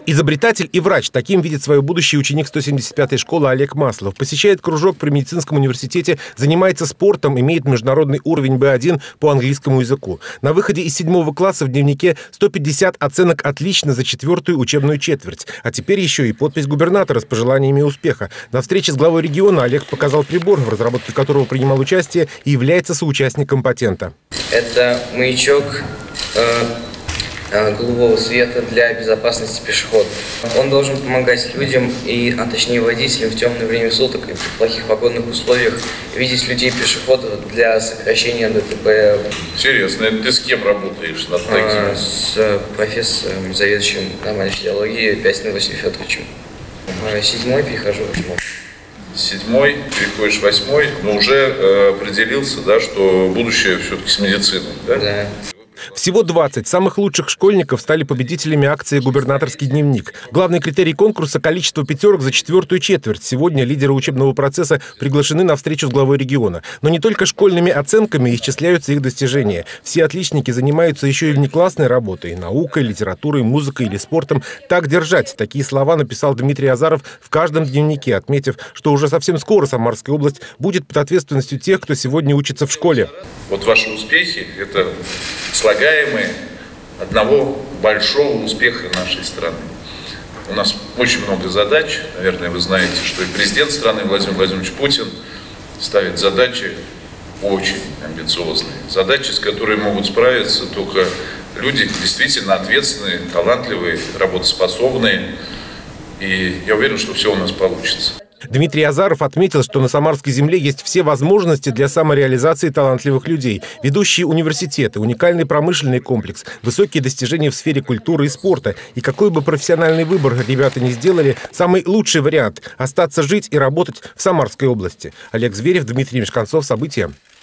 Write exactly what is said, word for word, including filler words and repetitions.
Изобретатель и врач. Таким видит свое будущее ученик сто семьдесят пятой школы Олег Маслов. Посещает кружок при медицинском университете, занимается спортом, имеет международный уровень бэ один по английскому языку. На выходе из седьмого класса в дневнике сто пятьдесят оценок «Отлично» за четвертую учебную четверть. А теперь еще и подпись губернатора с пожеланиями успеха. На встрече с главой региона Олег показал прибор, в разработке которого принимал участие и является соучастником патента. Это маячок э голубого цвета для безопасности пешеходов. Он должен помогать людям, и, а точнее водителям, в темное время суток и в плохих погодных условиях видеть людей-пешеходов для сокращения дэ тэ пэ. Интересно. Это ты с кем работаешь над таким? А, с профессором, заведующим нормальной физиологии Пястиным Василием Федоровичем. А, седьмой перехожу в восьмой. Седьмой, переходишь в восьмой, но уже э, определился, да, что будущее все-таки с медициной, да? Да. Всего двадцать самых лучших школьников стали победителями акции «Губернаторский дневник». Главный критерий конкурса – количество пятерок за четвертую четверть. Сегодня лидеры учебного процесса приглашены на встречу с главой региона. Но не только школьными оценками исчисляются их достижения. Все отличники занимаются еще и внеклассной работой – наукой, литературой, музыкой или спортом. «Так держать» – такие слова написал Дмитрий Азаров в каждом дневнике, отметив, что уже совсем скоро Самарская область будет под ответственностью тех, кто сегодня учится в школе. Вот ваши успехи – это слагаемые одного большого успеха нашей страны. У нас очень много задач. Наверное, вы знаете, что и президент страны Владимир Владимирович Путин ставит задачи очень амбициозные. Задачи, с которыми могут справиться только люди действительно ответственные, талантливые, работоспособные. И я уверен, что все у нас получится. Дмитрий Азаров отметил, что на Самарской земле есть все возможности для самореализации талантливых людей. Ведущие университеты, уникальный промышленный комплекс, высокие достижения в сфере культуры и спорта. И какой бы профессиональный выбор ребята ни сделали, самый лучший вариант – остаться жить и работать в Самарской области. Олег Зверев, Дмитрий Мешканцов. События.